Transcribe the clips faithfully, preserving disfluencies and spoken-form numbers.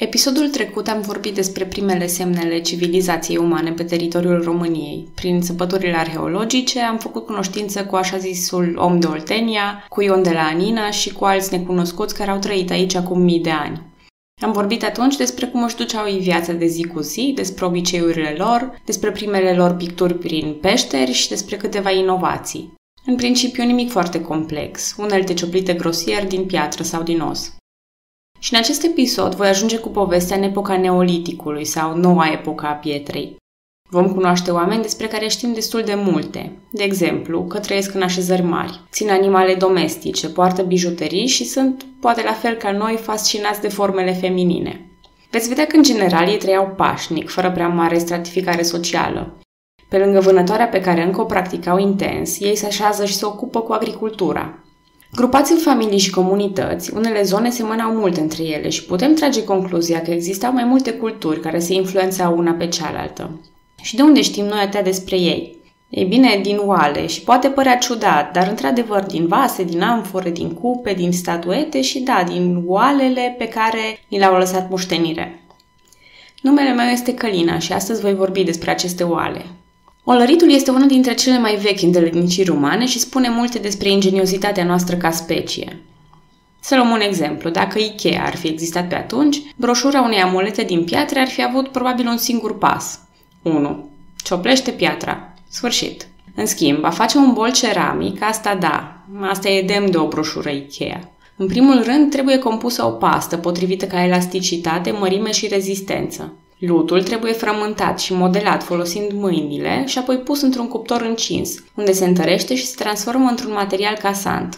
Episodul trecut am vorbit despre primele semnele civilizației umane pe teritoriul României. Prin săpăturile arheologice am făcut cunoștință cu așa zisul om de Oltenia, cu Ion de la Anina și cu alți necunoscuți care au trăit aici acum mii de ani. Am vorbit atunci despre cum își duceau ei viața de zi cu zi, despre obiceiurile lor, despre primele lor picturi prin peșteri și despre câteva inovații. În principiu nimic foarte complex, unelte cioplite grosier din piatră sau din os. Și în acest episod voi ajunge cu povestea în epoca Neoliticului sau noua epoca a pietrei. Vom cunoaște oameni despre care știm destul de multe. De exemplu, că trăiesc în așezări mari, țin animale domestice, poartă bijuterii și sunt, poate la fel ca noi, fascinați de formele feminine. Veți vedea că în general ei trăiau pașnic, fără prea mare stratificare socială. Pe lângă vânătoarea pe care încă o practicau intens, ei se așează și se ocupă cu agricultura. Grupați în familii și comunități, unele zone semănau mult între ele și putem trage concluzia că existau mai multe culturi care se influențau una pe cealaltă. Și de unde știm noi atâtea despre ei? Ei bine, din oale și poate părea ciudat, dar într-adevăr din vase, din amfore, din cupe, din statuete și da, din oalele pe care ni le-au lăsat moștenire. Numele meu este Călina și astăzi voi vorbi despre aceste oale. Olăritul este una dintre cele mai vechi îndeletniciri umane și spune multe despre ingeniozitatea noastră ca specie. Să luăm un exemplu. Dacă Ikea ar fi existat pe atunci, broșura unei amulete din piatră ar fi avut probabil un singur pas. unu. Cioplește piatra. Sfârșit. În schimb, a face un bol ceramic, asta da, asta e demn de o broșură Ikea. În primul rând, trebuie compusă o pastă potrivită ca elasticitate, mărime și rezistență. Lutul trebuie frământat și modelat folosind mâinile și apoi pus într-un cuptor încins, unde se întărește și se transformă într-un material casant.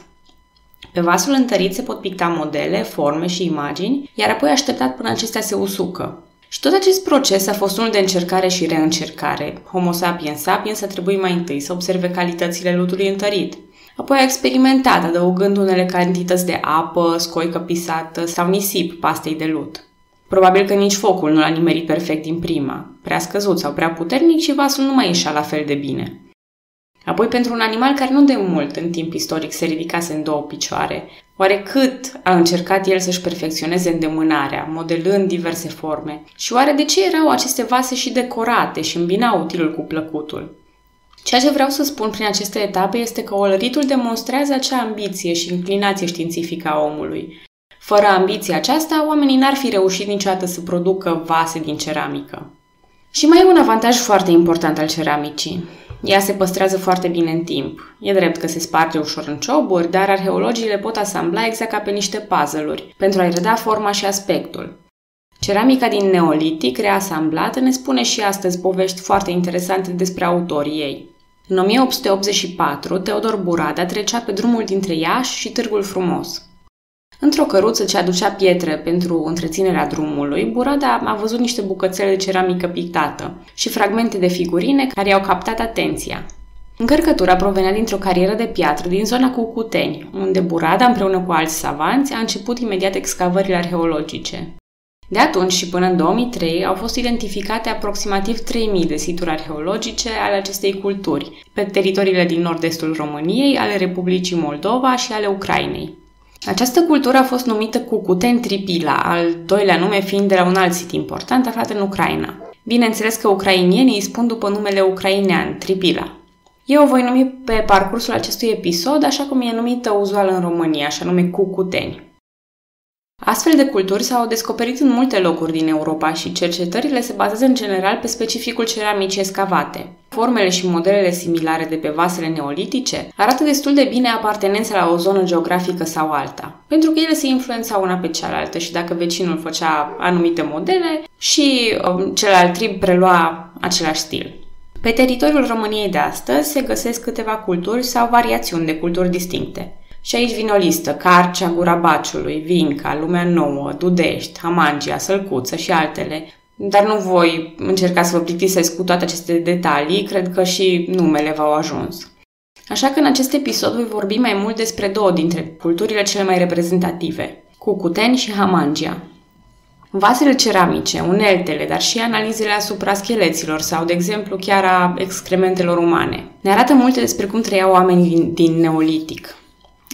Pe vasul întărit se pot picta modele, forme și imagini, iar apoi așteptat până acestea se usucă. Și tot acest proces a fost unul de încercare și reîncercare. Homo sapiens sapiens a trebuit mai întâi să observe calitățile lutului întărit. Apoi a experimentat, adăugând unele cantități de apă, scoică pisată sau nisip pastei de lut. Probabil că nici focul nu l-a nimerit perfect din prima, prea scăzut sau prea puternic și vasul nu mai ieșea la fel de bine. Apoi, pentru un animal care nu de mult în timp istoric se ridicase în două picioare, oare cât a încercat el să-și perfecționeze îndemânarea, modelând diverse forme? Și oare de ce erau aceste vase și decorate și îmbinau utilul cu plăcutul? Ceea ce vreau să spun prin aceste etape este că olăritul demonstrează acea ambiție și inclinație științifică a omului. Fără ambiția aceasta, oamenii n-ar fi reușit niciodată să producă vase din ceramică. Și mai e un avantaj foarte important al ceramicii. Ea se păstrează foarte bine în timp. E drept că se sparge ușor în cioburi, dar arheologii le pot asambla exact ca pe niște puzzle-uri, pentru a-i reda forma și aspectul. Ceramica din Neolitic, reasamblată, ne spune și astăzi povești foarte interesante despre autorii ei. În o mie opt sute optzeci și patru, Teodor Burada trecea pe drumul dintre Iași și Târgul Frumos. Într-o căruță ce aducea pietre pentru întreținerea drumului, Burada a văzut niște bucățele de ceramică pictată și fragmente de figurine care i-au captat atenția. Încărcătura provenea dintr-o carieră de piatră din zona Cucuteni, unde Burada, împreună cu alți savanți, a început imediat excavările arheologice. De atunci și până în două mii trei au fost identificate aproximativ trei mii de situri arheologice ale acestei culturi, pe teritoriile din nord-estul României, ale Republicii Moldova și ale Ucrainei. Această cultură a fost numită Cucuteni Tripila, al doilea nume fiind de la un alt sit important aflat în Ucraina. Bineînțeles că ucrainienii îi spun după numele ucrainean, Tripila. Eu o voi numi pe parcursul acestui episod așa cum e numită uzual în România, așa nume Cucuteni. Astfel de culturi s-au descoperit în multe locuri din Europa și cercetările se bazează în general pe specificul ceramicii escavate. Formele și modelele similare de pe vasele neolitice arată destul de bine apartenența la o zonă geografică sau alta, pentru că ele se influențau una pe cealaltă și dacă vecinul făcea anumite modele și um, celălalt trib prelua același stil. Pe teritoriul României de astăzi se găsesc câteva culturi sau variațiuni de culturi distincte. Și aici vine o listă: Carcea, Gura Baciului, Vinca, Lumea Nouă, Dudești, Hamangia, Sălcuță și altele. Dar nu voi încerca să vă plictisesc cu toate aceste detalii, cred că și numele v-au ajuns. Așa că în acest episod voi vorbi mai mult despre două dintre culturile cele mai reprezentative, Cucuteni și Hamangia. Vasele ceramice, uneltele, dar și analizele asupra scheleților sau, de exemplu, chiar a excrementelor umane ne arată multe despre cum trăiau oamenii din, din Neolitic.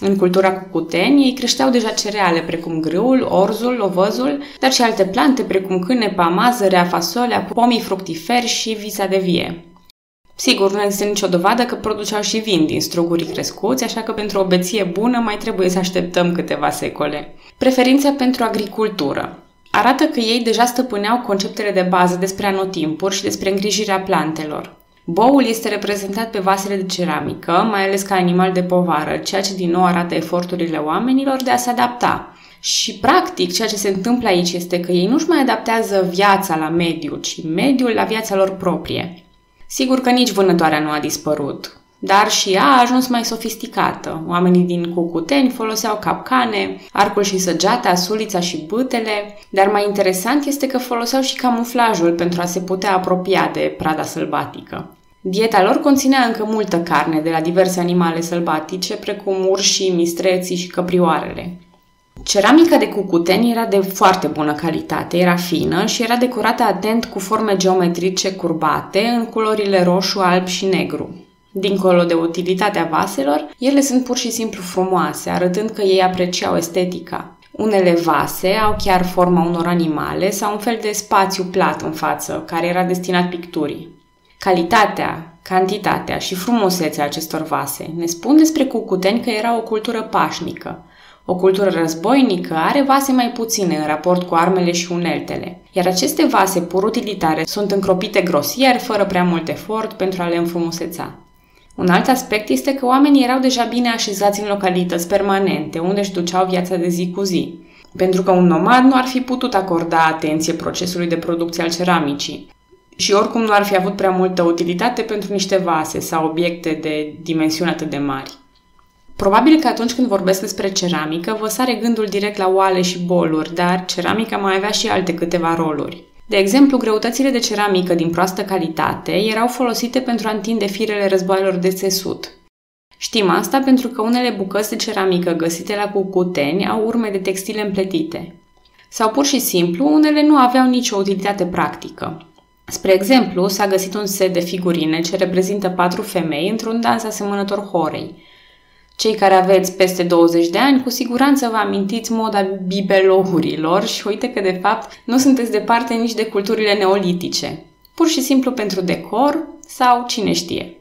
În cultura Cucuteni, ei creșteau deja cereale precum grâul, orzul, ovăzul, dar și alte plante precum cânepa, mazărea, fasolea, pomii fructiferi și visa de vie. Sigur, nu există nicio dovadă că produceau și vin din strugurii crescuți, așa că pentru o beție bună mai trebuie să așteptăm câteva secole. Preferința pentru agricultură arată că ei deja stăpâneau conceptele de bază despre anotimpuri și despre îngrijirea plantelor. Boul este reprezentat pe vasele de ceramică, mai ales ca animal de povară, ceea ce din nou arată eforturile oamenilor de a se adapta. Și practic ceea ce se întâmplă aici este că ei nu-și mai adaptează viața la mediu, ci mediul la viața lor proprie. Sigur că nici vânătoarea nu a dispărut, dar și ea a ajuns mai sofisticată. Oamenii din Cucuteni foloseau capcane, arcul și săgeata, sulița și bâtele, dar mai interesant este că foloseau și camuflajul pentru a se putea apropia de prada sălbatică. Dieta lor conținea încă multă carne de la diverse animale sălbatice, precum urșii, mistreții și căprioarele. Ceramica de Cucuteni era de foarte bună calitate, era fină și era decorată atent cu forme geometrice curbate în culorile roșu, alb și negru. Dincolo de utilitatea vaselor, ele sunt pur și simplu frumoase, arătând că ei apreciau estetica. Unele vase au chiar forma unor animale sau un fel de spațiu plat în față, care era destinat picturii. Calitatea, cantitatea și frumusețea acestor vase ne spun despre Cucuteni că era o cultură pașnică. O cultură războinică are vase mai puține în raport cu armele și uneltele, iar aceste vase pur utilitare sunt încropite grosier, fără prea mult efort, pentru a le înfrumuseța. Un alt aspect este că oamenii erau deja bine așezați în localități permanente, unde își duceau viața de zi cu zi, pentru că un nomad nu ar fi putut acorda atenție procesului de producție al ceramicii și oricum nu ar fi avut prea multă utilitate pentru niște vase sau obiecte de dimensiuni atât de mari. Probabil că atunci când vorbesc despre ceramică, vă sare gândul direct la oale și boluri, dar ceramica mai avea și alte câteva roluri. De exemplu, greutățile de ceramică din proastă calitate erau folosite pentru a întinde firele războaielor de țesut. Știm asta pentru că unele bucăți de ceramică găsite la Cucuteni au urme de textile împletite. Sau pur și simplu, unele nu aveau nicio utilitate practică. Spre exemplu, s-a găsit un set de figurine ce reprezintă patru femei într-un dans asemănător horei. Cei care aveți peste douăzeci de ani, cu siguranță vă amintiți moda bibelourilor și uite că, de fapt, nu sunteți departe nici de culturile neolitice. Pur și simplu pentru decor sau cine știe.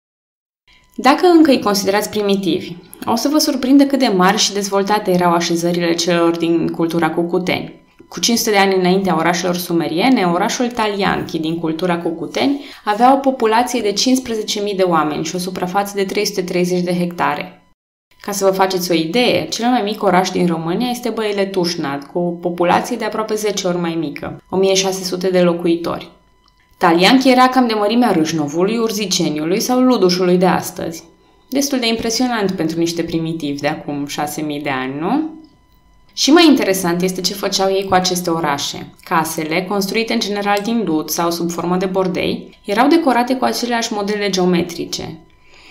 Dacă încă îi considerați primitivi, o să vă surprindă cât de mari și dezvoltate erau așezările celor din cultura Cucuteni. Cu cinci sute de ani înaintea orașelor sumeriene, orașul Talianchi din cultura Cucuteni avea o populație de cincisprezece mii de oameni și o suprafață de trei sute treizeci de hectare. Ca să vă faceți o idee, cel mai mic oraș din România este Băile-Tușnad, cu o populație de aproape zece ori mai mică, o mie șase sute de locuitori. Talianchi era cam de mărimea Râșnovului, Urziceniului sau Ludușului de astăzi. Destul de impresionant pentru niște primitivi de acum șase mii de ani, nu? Și mai interesant este ce făceau ei cu aceste orașe. Casele, construite în general din lut sau sub formă de bordei, erau decorate cu aceleași modele geometrice.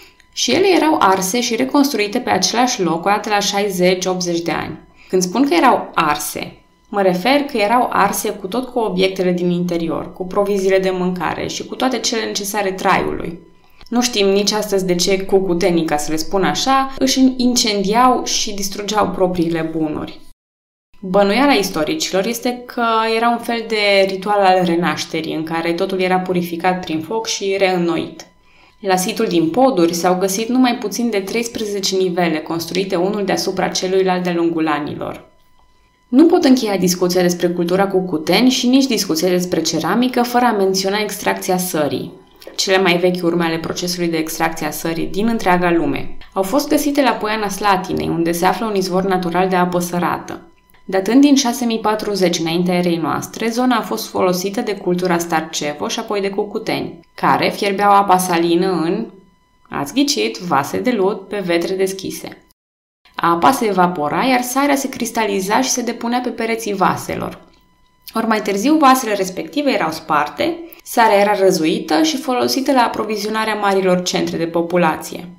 Și ele erau arse și reconstruite pe același loc o dată la șaizeci optzeci de ani. Când spun că erau arse, mă refer că erau arse cu tot cu obiectele din interior, cu proviziile de mâncare și cu toate cele necesare traiului. Nu știm nici astăzi de ce cucutenii, ca să le spun așa, își incendiau și distrugeau propriile bunuri. Bănuiala istoricilor este că era un fel de ritual al renașterii, în care totul era purificat prin foc și reînnoit. La situl din Poduri s-au găsit numai puțin de treisprezece nivele, construite unul deasupra celuilalt de-a lungul anilor. Nu pot încheia discuția despre cultura Cucuteni și nici discuția despre ceramică fără a menționa extracția sării. Cele mai vechi urme ale procesului de extracție a sării din întreaga lume au fost găsite la Poiana Slatinei, unde se află un izvor natural de apă sărată. Datând din șase mii patruzeci înaintea erei noastre, zona a fost folosită de cultura Starcevo și apoi de Cucuteni, care fierbeau apa salină în, ați ghicit, vase de lut pe vetre deschise. Apa se evapora, iar sarea se cristaliza și se depunea pe pereții vaselor. Ori mai târziu, vasele respective erau sparte, sarea era răzuită și folosită la aprovizionarea marilor centre de populație.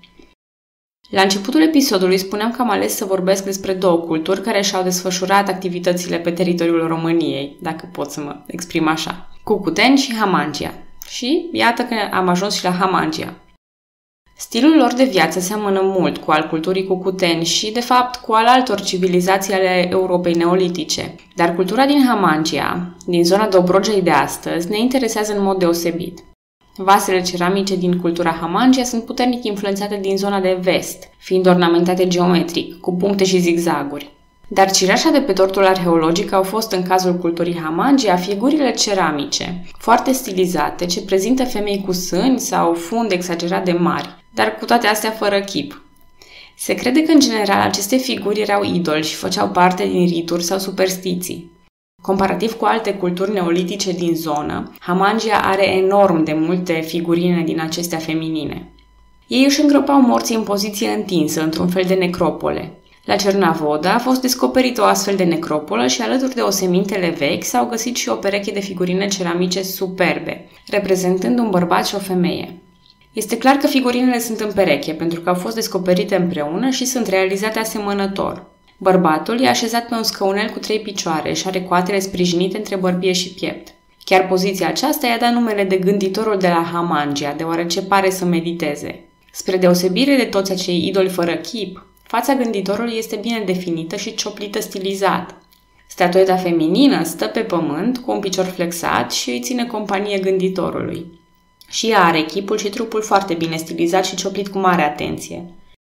La începutul episodului spuneam că am ales să vorbesc despre două culturi care și-au desfășurat activitățile pe teritoriul României, dacă pot să mă exprim așa, Cucuteni și Hamangia. Și iată că am ajuns și la Hamangia. Stilul lor de viață seamănă mult cu al culturii cucuteni și, de fapt, cu al altor civilizații ale Europei neolitice. Dar cultura din Hamangia, din zona Dobrogei de astăzi, ne interesează în mod deosebit. Vasele ceramice din cultura Hamangia sunt puternic influențate din zona de vest, fiind ornamentate geometric, cu puncte și zigzaguri. Dar cireașa de pe tortul arheologic au fost, în cazul culturii Hamangia, figurile ceramice, foarte stilizate, ce prezintă femei cu sâni sau funde exagerat de mari, dar cu toate astea fără chip. Se crede că, în general, aceste figuri erau idoli și făceau parte din rituri sau superstiții. Comparativ cu alte culturi neolitice din zonă, Hamangia are enorm de multe figurine din acestea feminine. Ei își îngropau morții în poziție întinsă, într-un fel de necropole. La Cernavoda a fost descoperită o astfel de necropolă și alături de osemintele vechi s-au găsit și o pereche de figurine ceramice superbe, reprezentând un bărbat și o femeie. Este clar că figurinele sunt în pereche, pentru că au fost descoperite împreună și sunt realizate asemănător. Bărbatul e așezat pe un scăunel cu trei picioare și are coatele sprijinite între bărbie și piept. Chiar poziția aceasta i-a dat numele de gânditorul de la Hamangia, deoarece pare să mediteze. Spre deosebire de toți acei idoli fără chip, fața gânditorului este bine definită și cioplită stilizat. Statueta feminină stă pe pământ cu un picior flexat și îi ține companie gânditorului. Și ea are chipul și trupul foarte bine stilizat și cioplit cu mare atenție.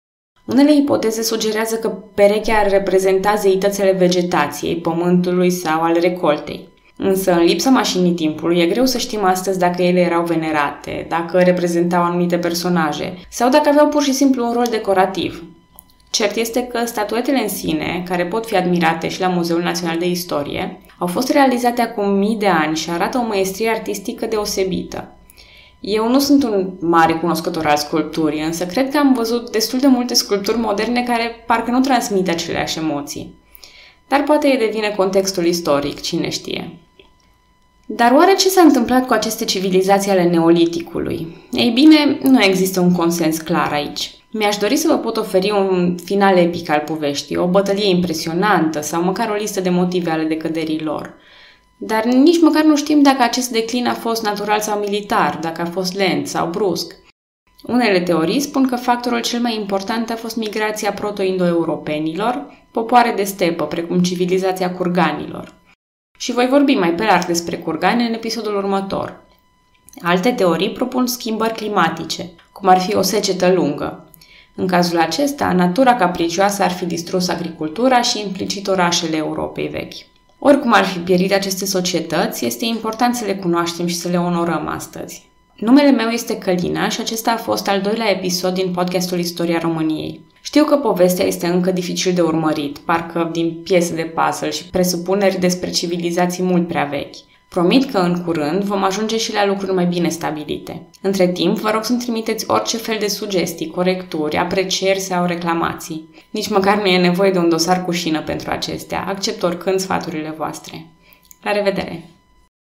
Unele ipoteze sugerează că perechea ar reprezenta zeitățile vegetației, pământului sau al recoltei. Însă, în lipsa mașinii timpului, e greu să știm astăzi dacă ele erau venerate, dacă reprezentau anumite personaje sau dacă aveau pur și simplu un rol decorativ. Cert este că statuetele în sine, care pot fi admirate și la Muzeul Național de Istorie, au fost realizate acum mii de ani și arată o măiestrie artistică deosebită. Eu nu sunt un mare cunoscător al sculpturii, însă cred că am văzut destul de multe sculpturi moderne care parcă nu transmit aceleași emoții. Dar poate devine contextul istoric, cine știe. Dar oare ce s-a întâmplat cu aceste civilizații ale neoliticului? Ei bine, nu există un consens clar aici. Mi-aș dori să vă pot oferi un final epic al poveștii, o bătălie impresionantă sau măcar o listă de motive ale decăderii lor. Dar nici măcar nu știm dacă acest declin a fost natural sau militar, dacă a fost lent sau brusc. Unele teorii spun că factorul cel mai important a fost migrația proto-indo-europenilor, popoare de stepă, precum civilizația curganilor. Și voi vorbi mai pe larg despre curgani în episodul următor. Alte teorii propun schimbări climatice, cum ar fi o secetă lungă. În cazul acesta, natura capricioasă ar fi distrus agricultura și implicit orașele Europei vechi. Oricum ar fi pierit aceste societăți, este important să le cunoaștem și să le onorăm astăzi. Numele meu este Călina și acesta a fost al doilea episod din podcastul Istoria României. Știu că povestea este încă dificil de urmărit, parcă din piese de puzzle și presupuneri despre civilizații mult prea vechi. Promit că în curând vom ajunge și la lucruri mai bine stabilite. Între timp, vă rog să-mi trimiteți orice fel de sugestii, corecturi, aprecieri sau reclamații. Nici măcar nu e nevoie de un dosar cu șină pentru acestea, accept oricând sfaturile voastre. La revedere!